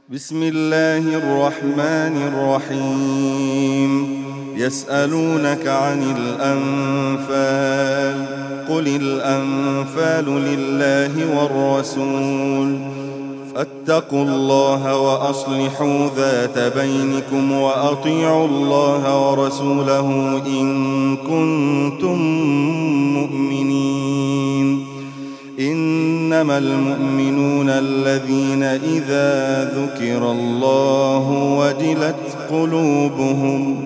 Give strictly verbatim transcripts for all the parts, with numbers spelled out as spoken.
بسم الله الرحمن الرحيم. يسألونك عن الأنفال، قل الأنفال لله والرسول، فاتقوا الله وأصلحوا ذات بينكم وأطيعوا الله ورسوله إن كنتم مؤمنين. إنما المؤمنون الذين إذا ذكر الله وجلت قلوبهم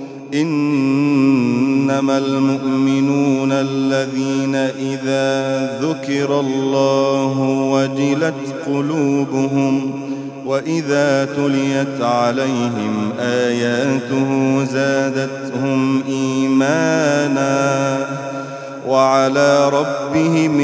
إنما المؤمنون الذين إذا ذكر الله وجلت قلوبهم وإذا تليت عليهم آياته زادتهم إيمانا وعلى ربهم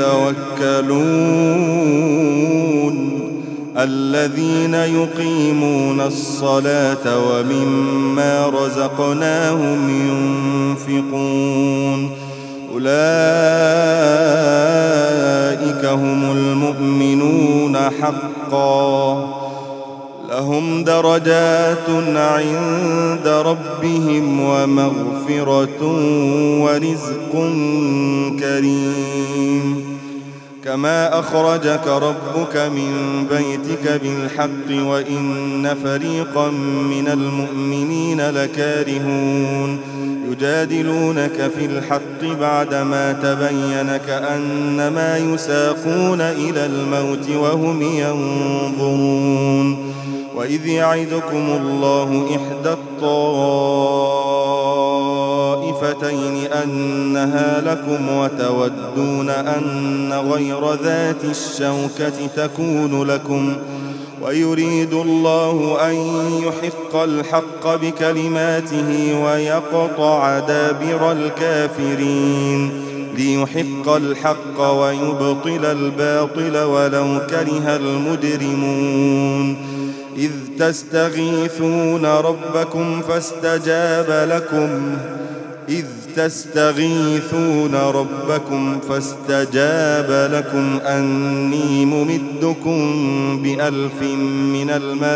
يتوكلون. الذين يقيمون الصلاة ومما رزقناهم ينفقون أولئك هم المؤمنون حقا، لهم درجات عند ربهم ومغفرة ورزق كريم. كما أخرجك ربك من بيتك بالحق وإن فريقا من المؤمنين لكارهون يجادلونك في الحق بعدما تبين كأنما يساقون إلى الموت وهم ينظرون. وإذ يعدكم الله إحدى الطائفتين أنها لكم وتودون أن غير ذات الشوكة تكون لكم، ويريد الله أن يحق الحق بكلماته ويقطع دابر الكافرين، ليحق الحق ويبطل الباطل ولو كره المجرمون. إذ تستغيثون ربكم فاستجاب لكم إذ تستغيثون ربكم فاستجاب لكم أني ممدكم بألف من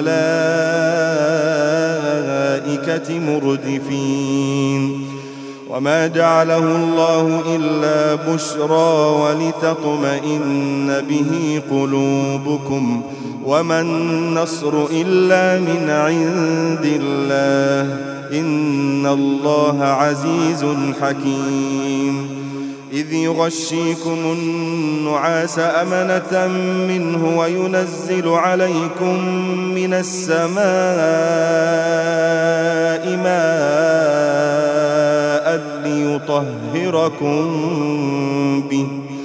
الملائكة مردفين. وما جعله الله إلا بشرى ولتطمئن به قلوبكم، وما النصر إلا من عند الله، إن الله عزيز حكيم. إذ يغشيكم النعاس أمنة منه وينزل عليكم من السماء ماء ليطهركم به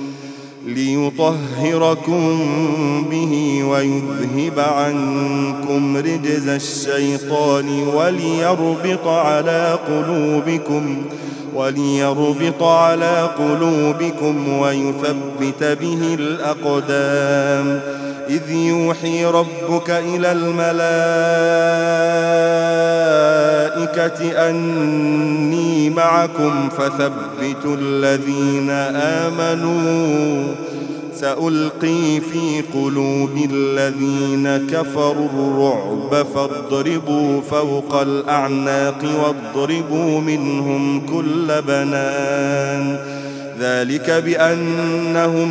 ليطهركم به ويذهب عنكم رجز الشيطان وليربط على قلوبكم وليربط على قلوبكم ويثبت به الأقدام. إذ يوحي ربك إلى الملائكة أني معكم فثبتوا الذين آمنوا، سألقي في قلوب الذين كفروا الرعب فاضربوا فوق الأعناق واضربوا منهم كل بنان. ذلك بأنهم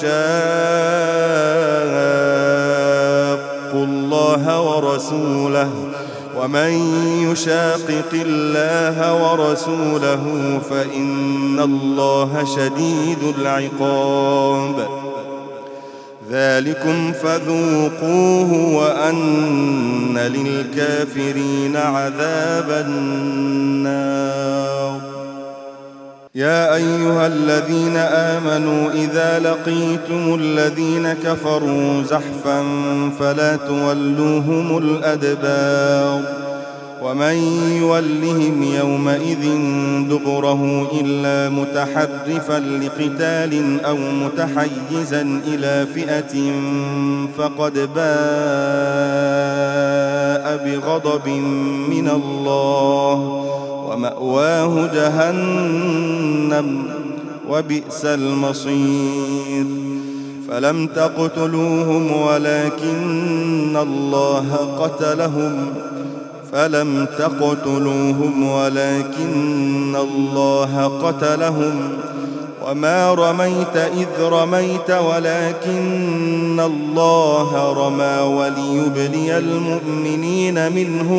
شاقوا الله ورسوله، ومن يشاقق الله ورسوله فإن الله شديد العقاب. ذلكم فذوقوه وأن للكافرين عذاب النار. يا أيها الذين آمنوا إذا لقيتم الذين كفروا زحفا فلا تولوهم الأدبار، ومن يولهم يومئذ دبره إلا متحرفا لقتال أو متحيزا إلى فئة فقد باء بغضب من الله ومأواه جهنم وبئس المصير. فلم تقتلوهم ولكن الله قتلهم فلم تقتلوهم ولكن الله قتلهم وما رميت إذ رميت ولكن الله رمى وليبلي المؤمنين منه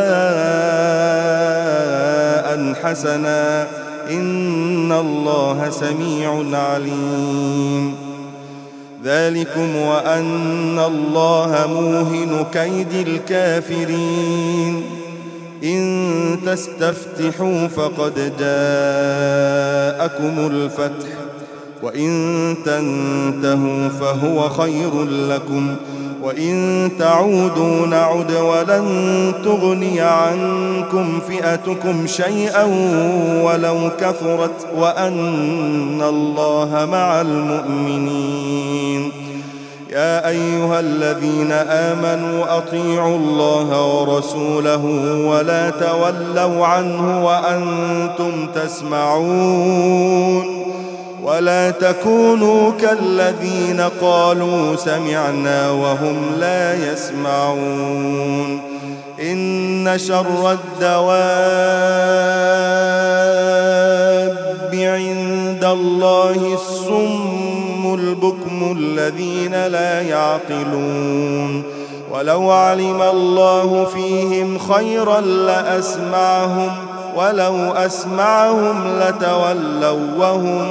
بلاء حسنا إن الله سميع عليم. ذلكم وأن الله موهن كيد الكافرين. إن تستفتحوا فقد جاءكم الفتح وإن تنتهوا فهو خير لكم وإن تعودوا نعد ولن تغني عنكم فئتكم شيئا ولو كثرت وأن الله مع المؤمنين. يا أيها الذين آمنوا أطيعوا الله ورسوله ولا تولوا عنه وأنتم تسمعون ولا تكونوا كالذين قالوا سمعنا وهم لا يسمعون. إن شر الدواب عند الله الصم البكم الذين لا يعقلون. ولو علم الله فيهم خيرا لأسمعهم ولو أسمعهم لتولوا وهم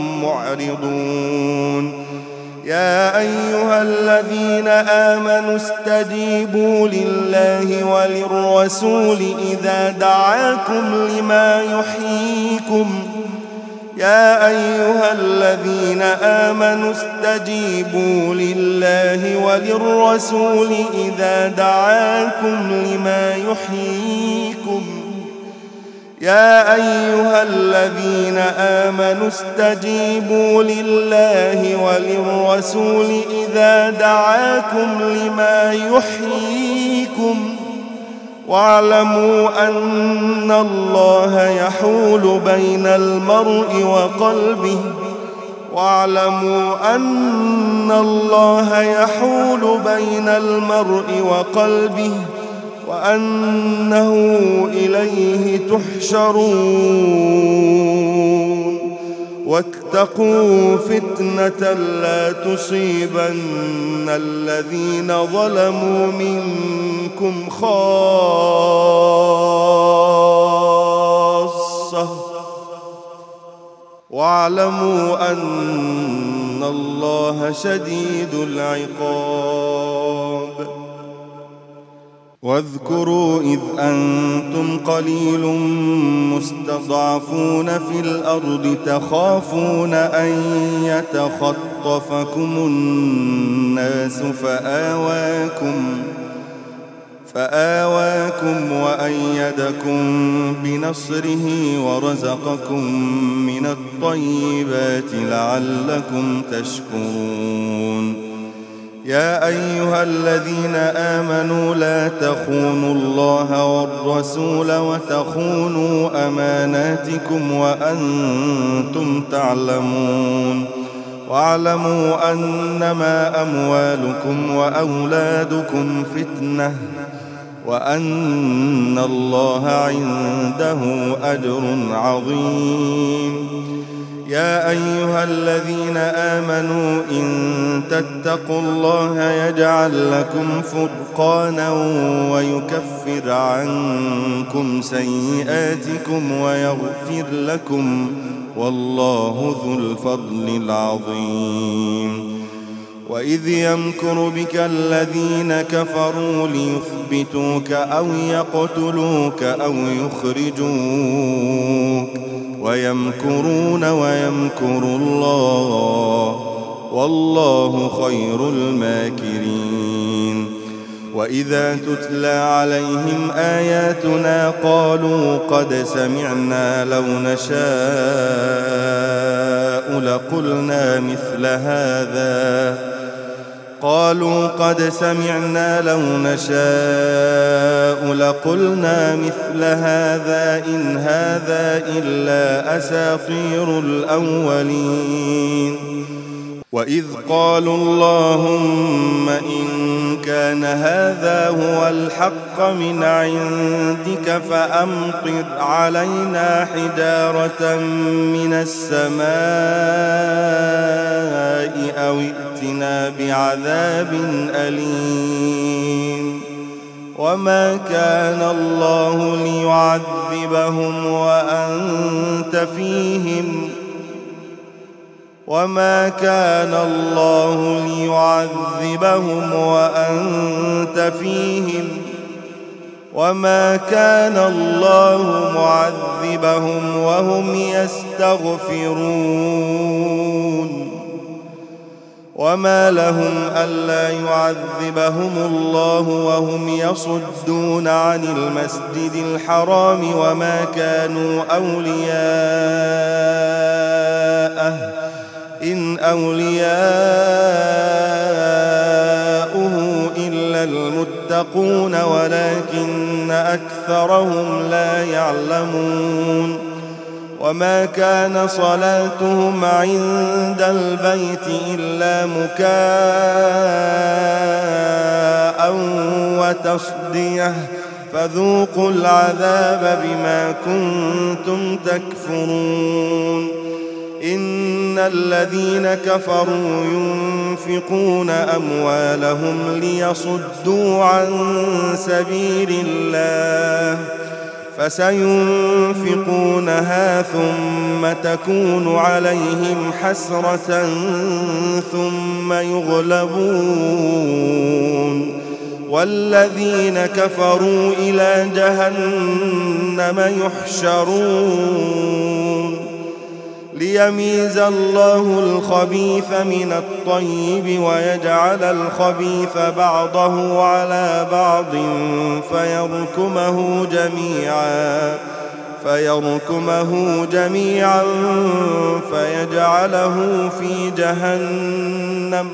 معرضون. يا أيها الذين آمنوا استجيبوا لله وللرسول إذا دعاكم لما يحييكم يا أيها الذين آمنوا استجيبوا لله وللرسول إذا دعاكم لما يحييكم يا أيها الذين آمنوا استجيبوا لله وللرسول إذا دعاكم لما يحييكم واعلموا أن الله يحول بين المرء وقلبه واعلموا أن الله يحول بين المرء وقلبه وأنه إليه تحشرون. واتقوا فتنة لا تصيبن الذين ظلموا منكم خاصة واعلموا أن الله شديد العقاب. واذكروا إذ أنتم قليل مستضعفون في الأرض تخافون أن يتخطفكم الناس فآواكم فآواكم وأيدكم بنصره ورزقكم من الطيبات لعلكم تشكرون. يا أيها الذين آمنوا لا تخونوا الله والرسول وتخونوا أماناتكم وأنتم تعلمون. واعلموا أنما أموالكم وأولادكم فتنة وأن الله عنده أجر عظيم. يا أيها الذين آمنوا إن تتقوا الله يجعل لكم فرقانا ويكفر عنكم سيئاتكم ويغفر لكم والله ذو الفضل العظيم. وإذ يمكر بك الذين كفروا ليثبتوك أو يقتلوك أو يخرجوك ويمكرون ويمكر الله والله خير الماكرين. وإذا تتلى عليهم آياتنا قالوا قد سمعنا لو نشاء لقلنا مثل هذا قالوا قد سمعنا لو نشاء لقلنا مثل هذا إن هذا إلا أساطير الأولين. وإذ قالوا اللهم إن كان هذا هو الحق من عندك فأمطر علينا حجارة من السماء أو ائتنا بعذاب أليم وما كان الله ليعذبهم وأنت فيهم وما كان الله ليعذبهم وأنت فيهم وما كان الله معذبهم وهم يستغفرون وما لهم ألا يعذبهم الله وهم يصدون عن المسجد الحرام وما كانوا أولياءه إن أولياؤه إلا المتقون ولكن أكثرهم لا يعلمون وما كان صلاتهم عند البيت إلا مكاء وتصدية فذوقوا العذاب بما كنتم تكفرون إن الذين كفروا ينفقون أموالهم ليصدوا عن سبيل الله فسينفقونها ثم تكون عليهم حسرة ثم يغلبون والذين كفروا إلى جهنم يحشرون ليميز الله الخبيث من الطيب ويجعل الخبيث بعضه على بعض فيركمه جميعا فيركمه جميعا فيجعله في جهنم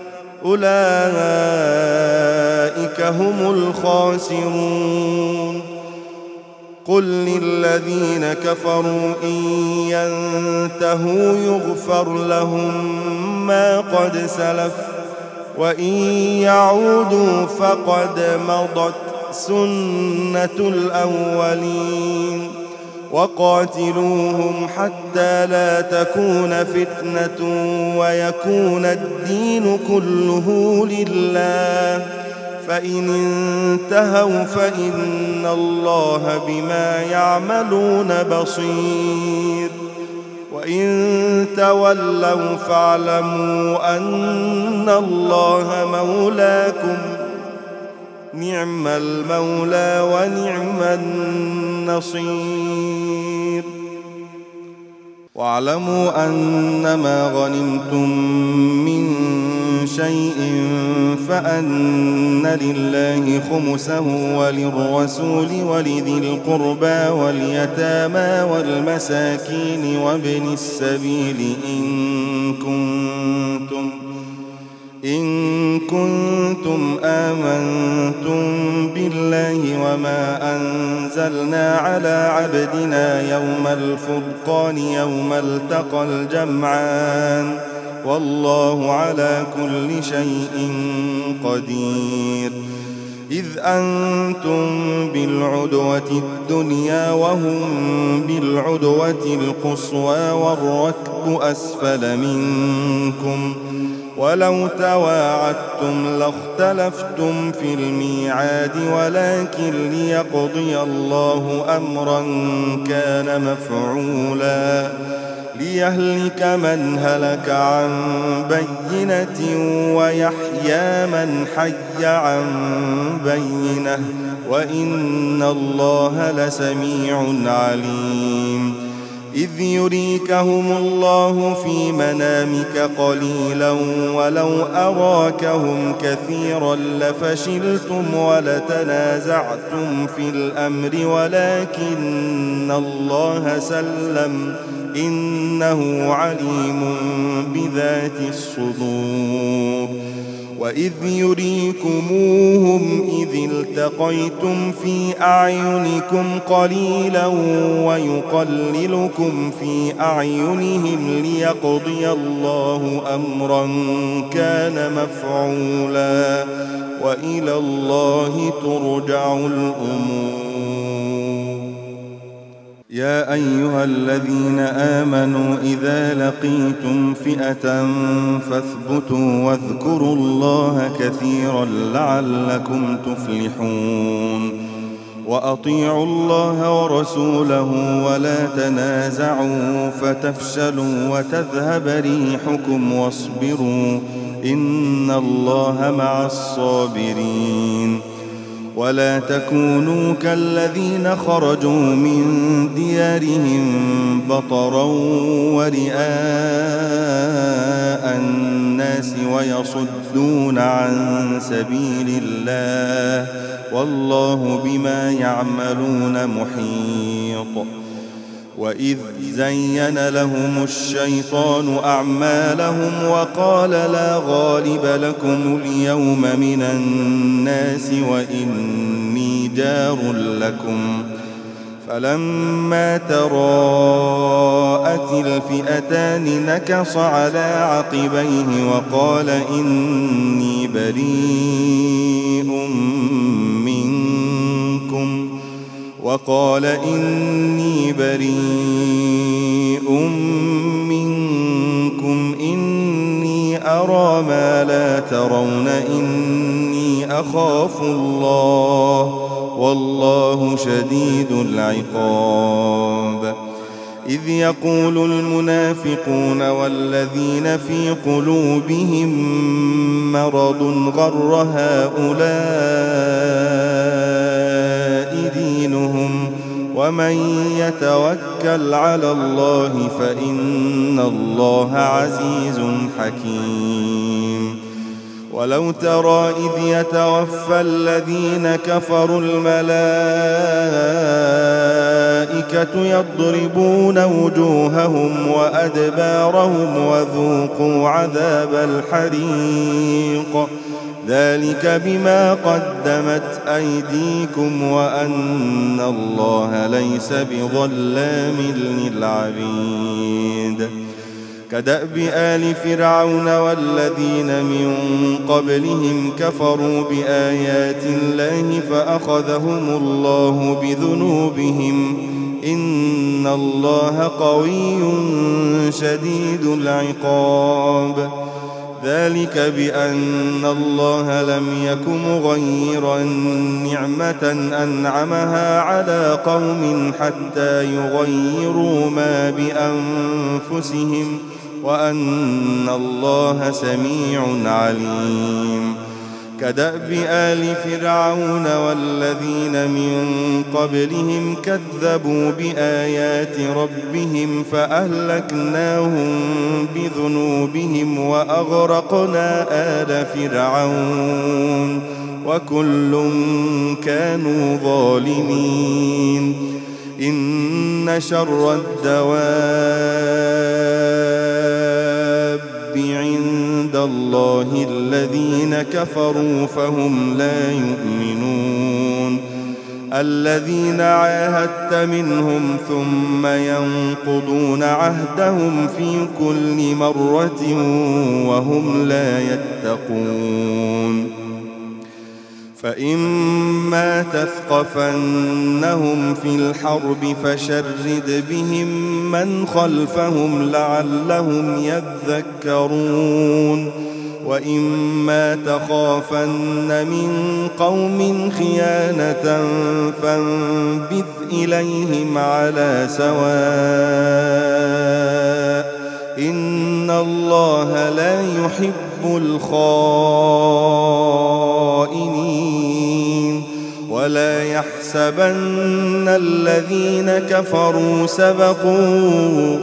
أولئك هم الخاسرون قل للذين كفروا إن ينتهوا يغفر لهم ما قد سلف وإن يعودوا فقد مضت سنة الأولين وقاتلوهم حتى لا تكون فتنة ويكون الدين كله لله فإن انتهوا فإن الله بما يعملون بصير وإن تولوا فاعلموا أن الله مولاكم نعم المولى ونعم النصير واعلموا أنما غنمتم من شيء فأن لله خمسه وللرسول ولذي القربى واليتامى والمساكين وابن السبيل إن كنتم إن كنتم آمنتم بالله وما أنزلنا على عبدنا يوم الفرقان يوم التقى الجمعان والله على كل شيء قدير إذ أنتم بالعدوة الدنيا وهم بالعدوة القصوى والركب أسفل منكم ولو تواعدتم لاختلفتم في الميعاد ولكن ليقضي الله أمرا كان مفعولا ليهلك من هلك عن بينة ويحيى من حي عن بينة وإن الله لسميع عليم إذ يريكهم الله في منامك قليلا ولو أراكهم كثيرا لفشلتم ولتنازعتم في الأمر ولكن الله سلم إنه عليم بذات الصدور وإذ يريكموهم إذ التقيتم في أعينكم قليلا ويقللكم في أعينهم ليقضي الله أمرا كان مفعولا وإلى الله ترجع الأمور. يا أيها الذين آمنوا إذا لقيتم فئة فاثبتوا واذكروا الله كثيرا لعلكم تفلحون. وأطيعوا الله ورسوله ولا تنازعوا فتفشلوا وتذهب ريحكم واصبروا إن الله مع الصابرين. ولا تكونوا كالذين خرجوا من ديارهم بطرا ورئاء الناس ويصدون عن سبيل الله والله بما يعملون محيط. وإذ زين لهم الشيطان أعمالهم وقال لا غالب لكم اليوم من الناس وإني جار لكم فلما تراءت الفئتان نكص على عقبيه وقال إني بريء منكم وقال إني بريء منكم إني أرى ما لا ترون إني أخاف الله والله شديد العقاب. إذ يقول المنافقون والذين في قلوبهم مرض غر هؤلاء دينهم ومن يتوكل على الله فإن الله عزيز حكيم. ولو ترى إذ يتوفى الذين كفروا الملائكة يضربون وجوههم وأدبارهم وذوقوا عذاب الحريق ذلك بما قدمت أيديكم وأن الله ليس بظلام للعبيد. كدأب آل فرعون والذين من قبلهم كفروا بآيات الله فأخذهم الله بذنوبهم إن الله قوي شديد العقاب. ذلك بأن الله لم يك مغيرا نعمة أنعمها على قوم حتى يغيروا ما بأنفسهم وأن الله سميع عليم. كدأب آل فرعون والذين من قبلهم كذبوا بآيات ربهم فأهلكناهم بذنوبهم وأغرقنا آل فرعون وكل كانوا ظالمين. إن شر الدواب عند الله الذين كفروا فهم لا يؤمنون. الذين عاهدت منهم ثم ينقضون عهدهم في كل مرة وهم لا يتقون. فإما تثقفنهم في الحرب فشرد بهم من خلفهم لعلهم يذكرون. وإما تخافن من قوم خيانة فانبذ إليهم على سواء إن الله لا يحب الخائنين. ولا يحسبن الذين كفروا سبقوا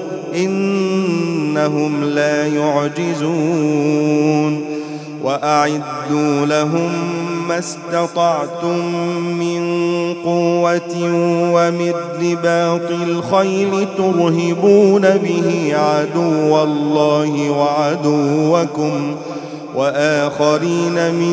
إنهم لا يعجزون. وأعدوا لهم ما استطعتم من قوة ومن رباط الخيل ترهبون به عدو الله وعدوكم وآخرين من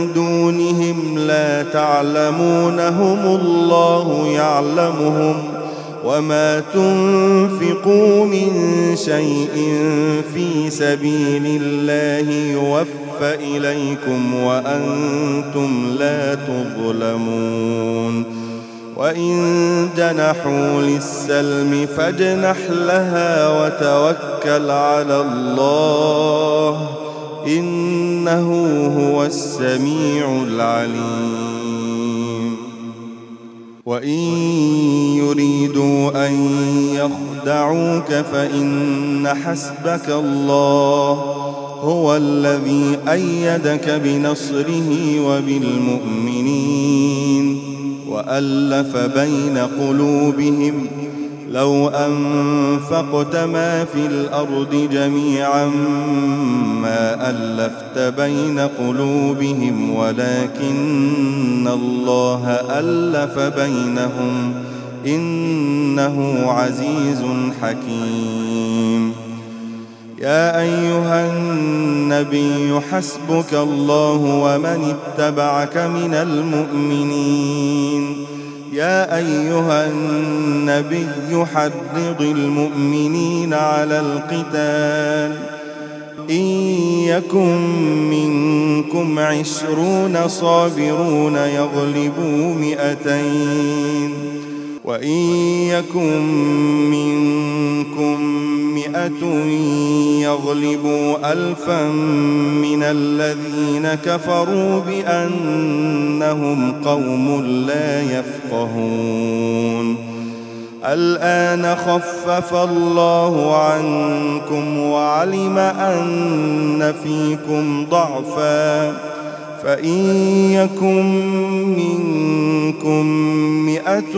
دونهم لا تعلمونهم الله يعلمهم وما تنفقوا من شيء في سبيل الله يوفى إليكم وأنتم لا تظلمون وإن جنحوا للسلم فاجنح لها وتوكل على الله إنه هو السميع العليم وإن يريدوا أن يخدعوك فإن حسبك الله هو الذي أيدك بنصره وبالمؤمنين وألف بين قلوبهم لو أنفقت ما في الأرض جميعا ما ألفت بين قلوبهم ولكن الله ألف بينهم إنه عزيز حكيم يا أيها النبي حسبك الله ومن اتبعك من المؤمنين يا أيها النبي حرض المؤمنين على القتال إن يكن منكم عشرون صابرون يغلبوا مئتين وإن يكن منكم مئة يغلبوا ألفا من الذين كفروا بأنهم قوم لا يفقهون الآن خفف الله عنكم وعلم أن فيكم ضعفا فإن يكن منكم مئة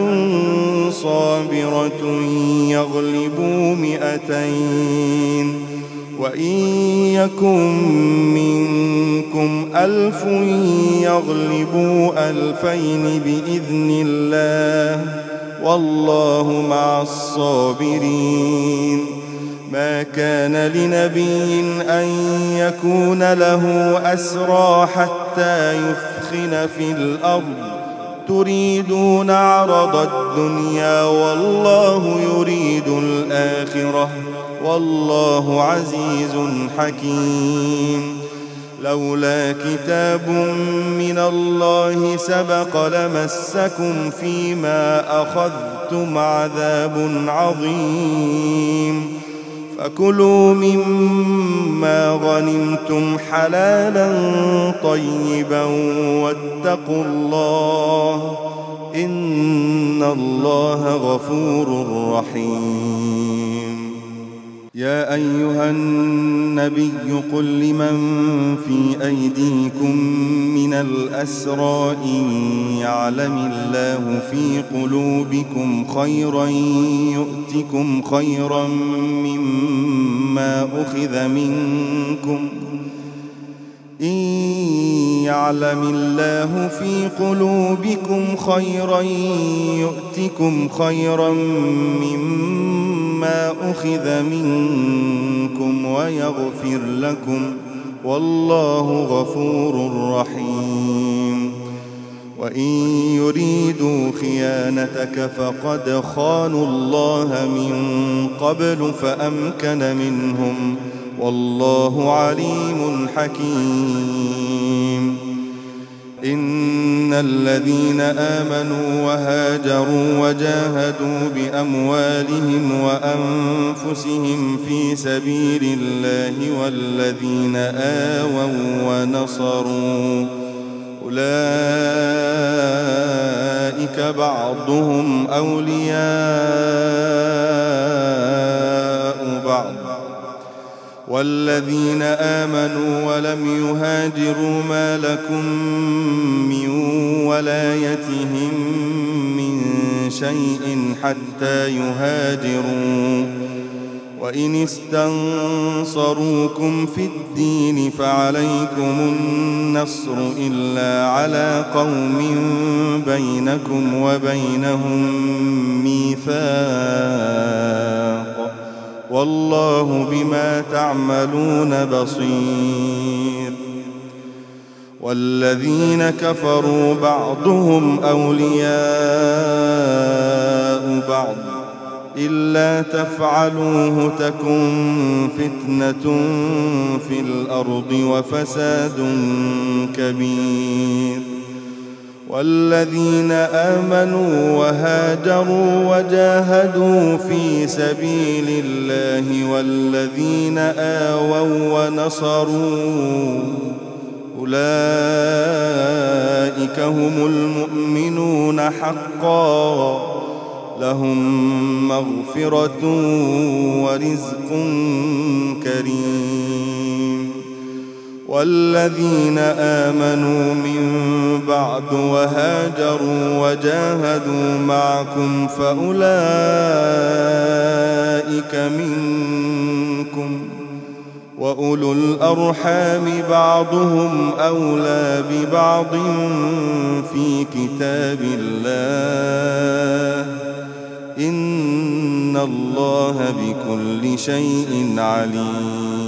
صابرة يغلبوا مئتين وإن يكن منكم ألف يغلبوا ألفين بإذن الله والله مع الصابرين ما كان لنبي أن يكون له أسرى حتى يثخن في الأرض تريدون عرض الدنيا والله يريد الآخرة والله عزيز حكيم لولا كتاب من الله سبق لمسكم فيما أخذتم عذاب عظيم فكلوا مما غنمتم حلالا طيبا واتقوا الله إن الله غفور رحيم يا أيها النبي قل لمن في أيديكم من الأسرى إن يعلم الله في قلوبكم خيرا يؤتكم خيرا مما أخذ منكم إن يعلم الله في قلوبكم خيرا يؤتكم خيرا مما أخذ منكم ويغفر لكم والله غفور رحيم وإن يريدوا خيانتك فقد خانوا الله من قبل فأمكن منهم والله عليم حكيم إن الذين آمنوا وهاجروا وجاهدوا بأموالهم وأنفسهم في سبيل الله والذين آووا ونصروا أولئك بعضهم أولياء بعض والذين آمنوا ولم يهاجروا ما لكم من ولايتهم من شيء حتى يهاجروا وإن استنصروكم في الدين فعليكم النصر إلا على قوم بينكم وبينهم ميثاق والله بما تعملون بصير والذين كفروا بعضهم أولياء بعض إلا تفعلوه تكن فتنة في الأرض وفساد كبير. والذين آمنوا وهاجروا وجاهدوا في سبيل الله والذين آووا ونصروا أولئك هم المؤمنون حقا لهم مغفرة ورزق كريم. والذين آمنوا من بعد وهاجروا وجاهدوا معكم فأولئك منكم وأولو الأرحام بعضهم أولى ببعض في كتاب الله إن الله بكل شيء عليم.